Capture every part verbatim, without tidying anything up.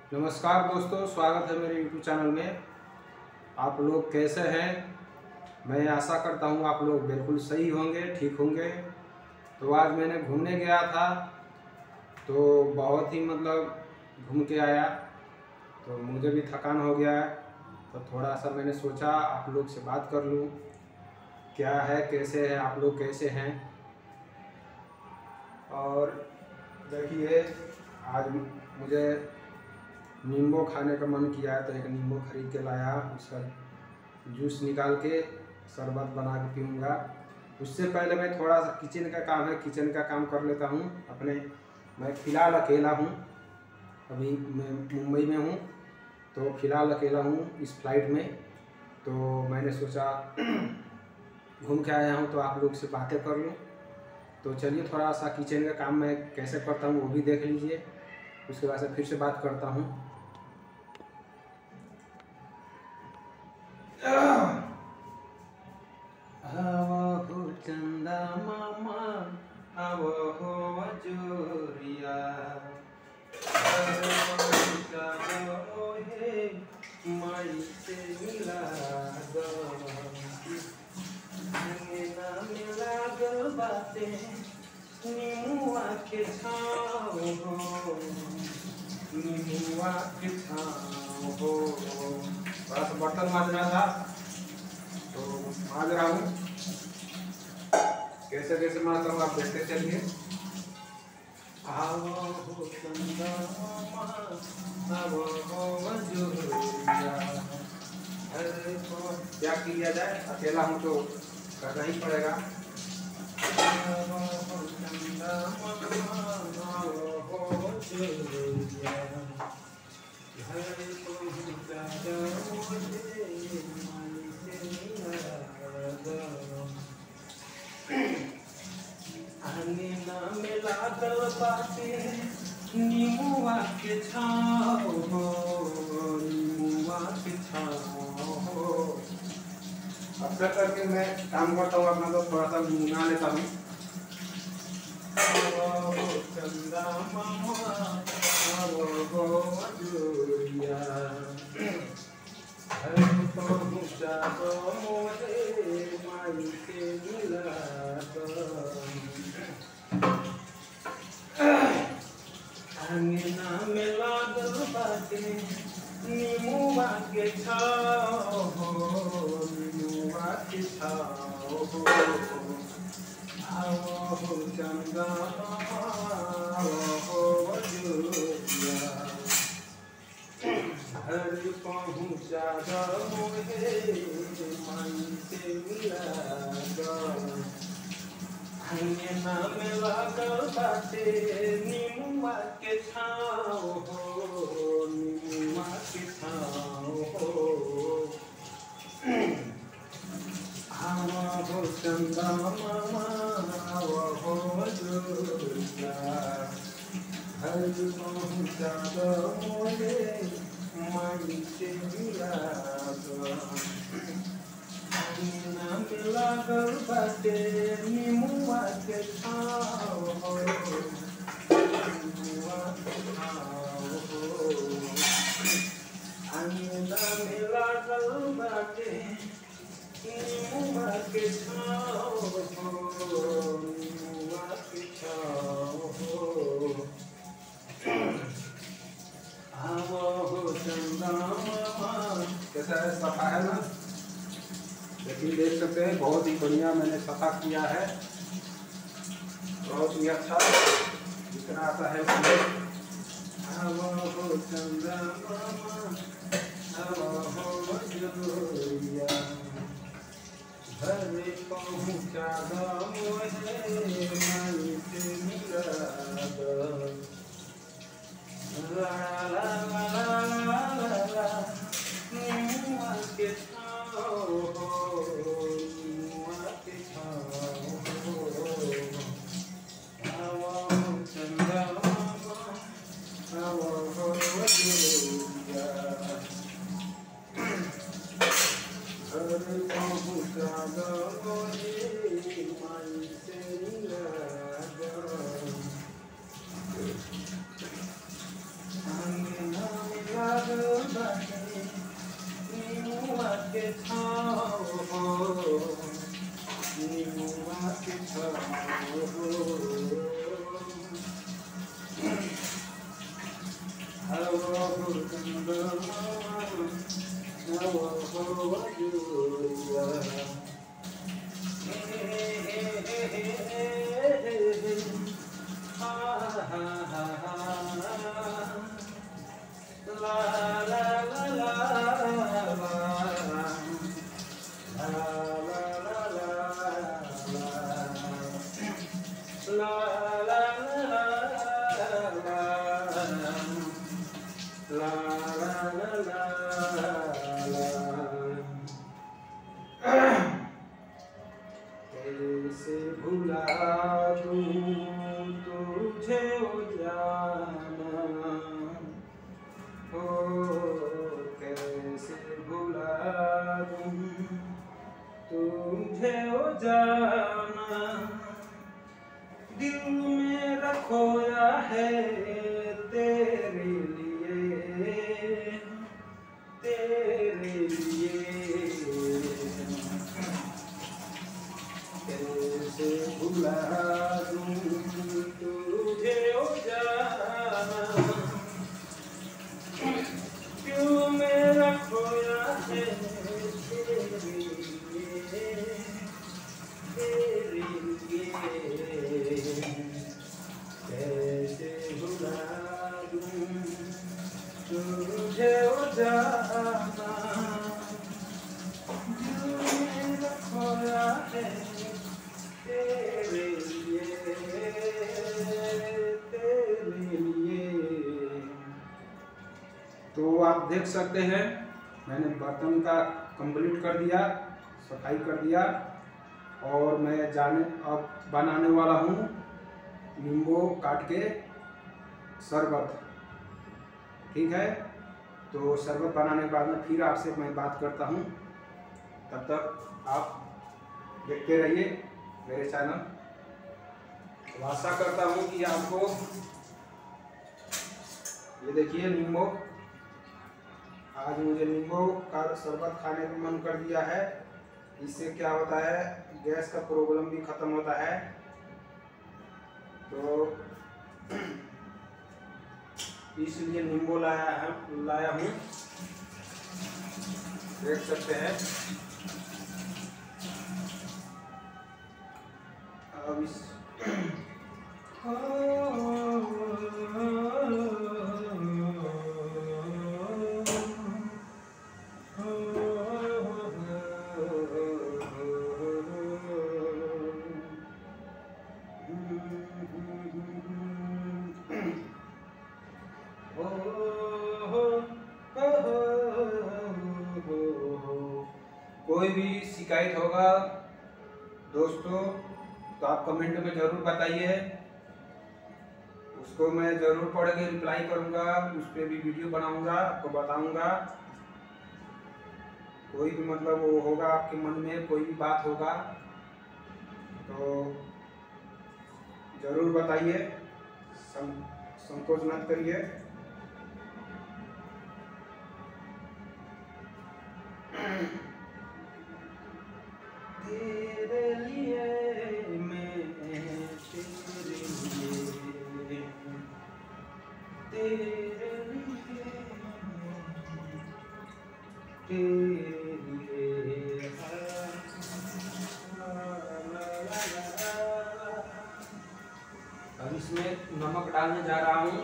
नमस्कार दोस्तों, स्वागत है मेरे यूट्यूब चैनल में। आप लोग कैसे हैं? मैं आशा करता हूं आप लोग बिल्कुल सही होंगे, ठीक होंगे। तो आज मैंने घूमने गया था, तो बहुत ही मतलब घूम के आया, तो मुझे भी थकान हो गया है। तो थोड़ा सा मैंने सोचा आप लोग से बात कर लूं, क्या है, कैसे है, आप लोग कैसे हैं। और देखिए, आज मुझे नींबू खाने का मन किया है, तो एक नींबू खरीद के लाया। उसका जूस निकाल के शरबत बना के पीऊँगा। उससे पहले मैं थोड़ा सा किचन का काम है, किचन का काम कर लेता हूँ अपने। मैं फ़िलहाल अकेला हूँ, अभी मैं मुंबई में हूँ, तो फ़िलहाल अकेला हूँ इस फ्लाइट में। तो मैंने सोचा घूम के आया हूँ तो आप लोग से बातें कर लूँ। तो चलिए, थोड़ा सा किचन का काम मैं कैसे करता हूँ वो भी देख लीजिए, उसके बाद से फिर से बात करता हूँ। आवो चंदा मामा, आवो जोरिया, माई से मिला गो, ना मिला गो बाते नीमुआ के छाव हो, नीमुआ के छाव हो। थोड़ा सा बर्तन मांजना था तो मांज रहा हूँ। कैसे कैसे मांजता हूँ आप देखते चलिए। आवो हो चंदा मामा, आवो हो जोरिया। अरे तो क्या किया जाए, अकेला हूँ तो करना ही पड़ेगा। आवो हो चंदा मामा, आवो हो जोरिया। अरे तो ज्यादा मुझे माई से मिला दो, अंगना में लागल बाटे नीमुआ के छाव हो, नीमुआ के छाव हो। अक्सर करके मैं काम करता हूँ अपना, तो थोड़ा सा गुनगुना लेता हूँ। आवो चंदा मामा, आवो हो जोरिया। अरे पहुँचा दो मोरे माई से मिला दो, अंगना में लागल बाटे नीमुआ के छाव हो, नीमुआ के छाव हो। आवो हो चंदा आवो हो जोरिया। घर पहुँचा दो मोरे माई से मिला दो, अंगना में लागल बाटे नीमुआ के छाव हो, नीमुआ के छाव हो। आवो हो चंदा मामा, आवो हो जोरिया। घर पहुँचा दो मोरे माई से मिला दो, अंगना में लागल बाटे नीमुआ के छाव हो, नीमुआ के छाव हो। अंगना में लागल बाटे नीमुआ के छाव हो, नीमुआ के छाव हो। आवो हो चंदा मामा। कैसा है, सफा है ना? देखिए, देख सकते हैं बहुत ही बढ़िया मैंने सफा किया है, बहुत ही अच्छा जितना आता है उसमें। आवो हो चंदा मामा, आवो हो जोरिया। घर पहुँचा दो मोरे माई से मिला दो, ला ला ला ला ला ला, नीमुआ के छाव हो, नीमुआ के छाव हो। आवो हो चंदा मामा, आवो हो जोरिया। घर पहुँचा दो मोरे माई से मिला दो, कैसे भुला दूं तुझे ओ जाना, हो कैसे भुला दूं तुझे ओ जाना, दिल मेरा खोया है तेरे लिए, तेरे लिए। कैसे भुला दूं तुझे ओ जाना, क्यों मेरा खोया है तेरे लिए, तेरे लिए। कैसे भुला दूं तुझे ओ जाना, क्यों मेरा खोया है तेरे लिए, तेरे लिए। तो आप देख सकते हैं मैंने बर्तन का कंप्लीट कर दिया, सफाई कर दिया, और मैं जाने अब बनाने वाला हूँ नींबू काट के शरबत। ठीक है, तो शरबत बनाने के बाद में फिर आपसे मैं बात करता हूँ। तब तक आप देखते रहिए मेरे चैनल। आशा करता हूँ कि आपको ये देखिए नींबू, आज मुझे नींबू का शरबत खाने का मन कर दिया है। इससे क्या होता है, गैस का प्रॉब्लम भी खत्म होता है। तो इसलिए नींबू लाया है लाया हूँ, देख सकते हैं। अब इस कोई भी शिकायत होगा दोस्तों तो आप कमेंट में ज़रूर बताइए, उसको मैं ज़रूर पढ़ के रिप्लाई करूँगा, उस पर भी वीडियो बनाऊँगा, आपको बताऊँगा। कोई भी मतलब वो होगा आपके मन में कोई भी बात होगा तो ज़रूर बताइए, सं, संकोच मत करिए। तेरे लिए मैं, तेरे लिए, तेरे लिए, तेरे लिए। अब इसमें नमक डालने जा रहा हूँ।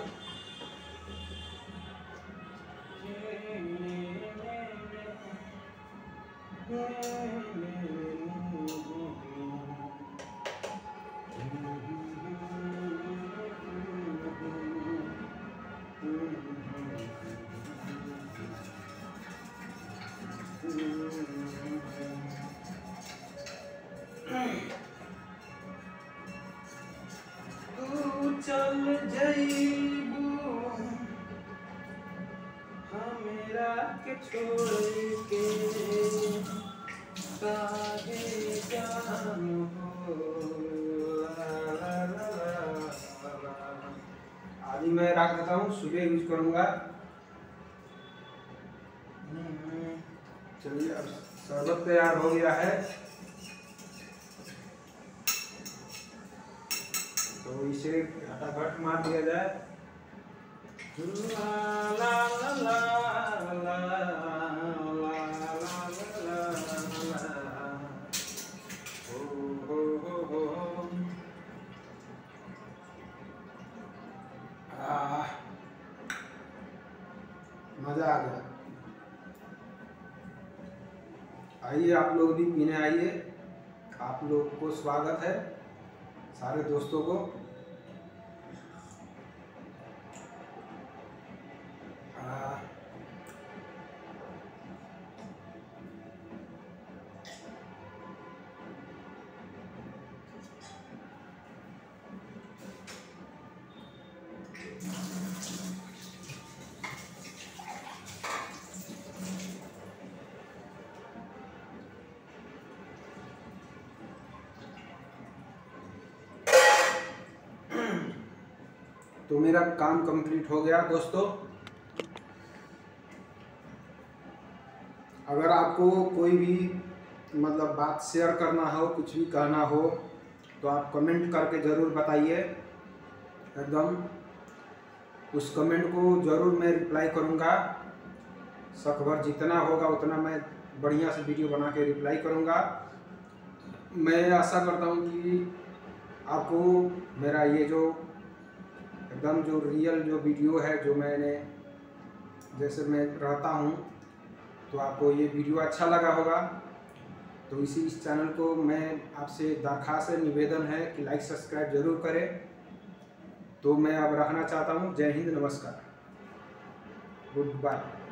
तू चल जाइबू हमरा के छोड़ के, काहे जानू हो। आदि मैं रख देता हूँ, सुबह यूज करूँगा। चलिए अब शरबत तैयार हो गया है। तो इसे घटाघट मार दिया जाए। ला ला ला ला ला ला ला ला ला, हो हो हो हो, आह, मजा आ गया। आइए आप लोग भी पीने आइए। आप लोग को स्वागत है, सारे दोस्तों को। आ, तो मेरा काम कंप्लीट हो गया दोस्तों। अगर आपको कोई भी मतलब बात शेयर करना हो, कुछ भी कहना हो, तो आप कमेंट करके ज़रूर बताइए। एकदम उस कमेंट को ज़रूर मैं रिप्लाई करूँगा। सकभर जितना होगा उतना मैं बढ़िया से वीडियो बना के रिप्लाई करूँगा। मैं आशा करता हूँ कि आपको मेरा ये जो एकदम जो रियल जो वीडियो है, जो मैंने जैसे मैं रहता हूँ, तो आपको ये वीडियो अच्छा लगा होगा। तो इसी इस चैनल को मैं आपसे दरख्वास्त है, निवेदन है कि लाइक सब्सक्राइब जरूर करें। तो मैं अब रखना चाहता हूँ। जय हिंद, नमस्कार, गुड बाय।